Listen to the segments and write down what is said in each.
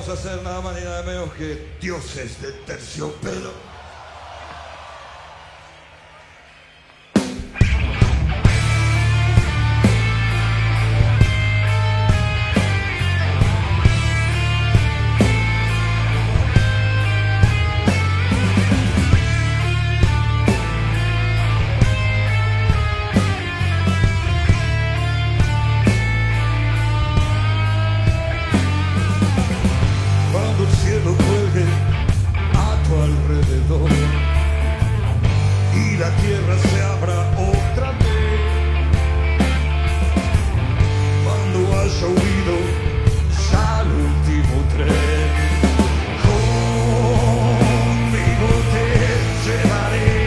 vamos a hacer nada más ni nada menos que Dioses de Terciopelo. Alrededor y la tierra se abra otra vez cuando haya huido ya el último tren. Conmigo te llevaré.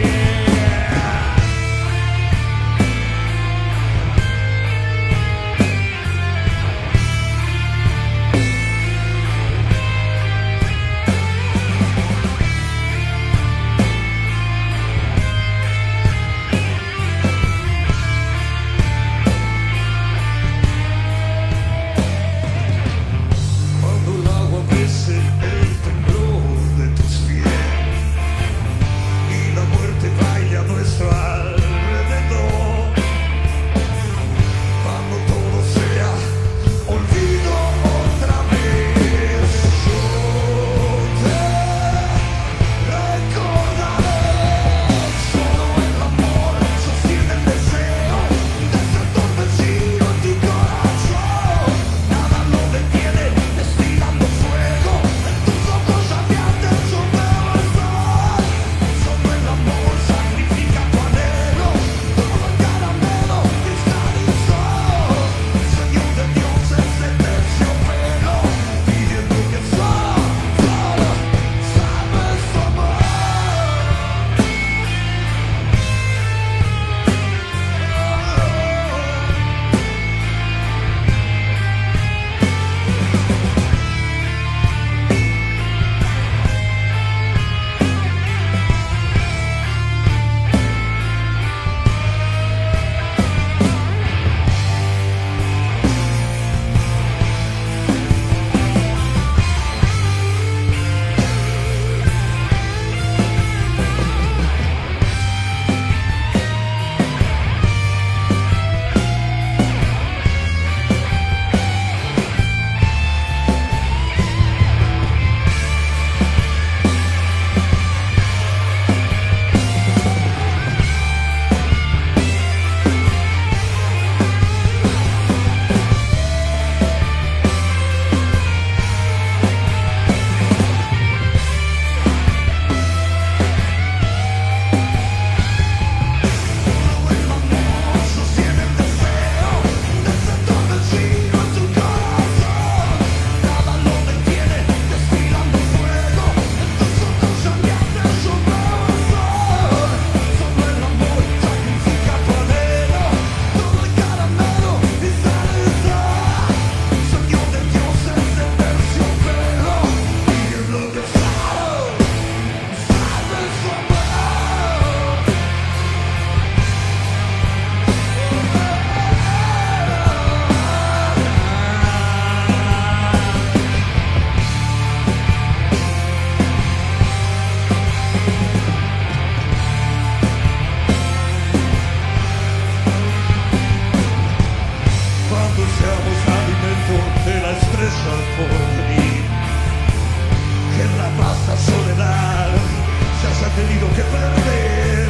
Que en la vasta soledad se haya tenido que perder,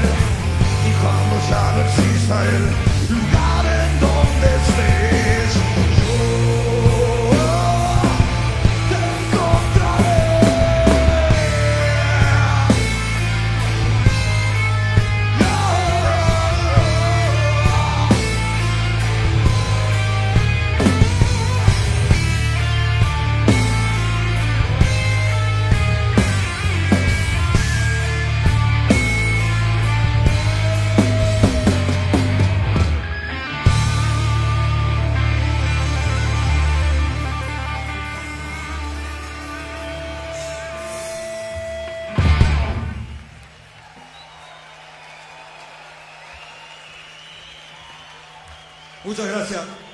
y cuando ya no exista el lugar en donde estés, yo te encontraré. Muchas gracias.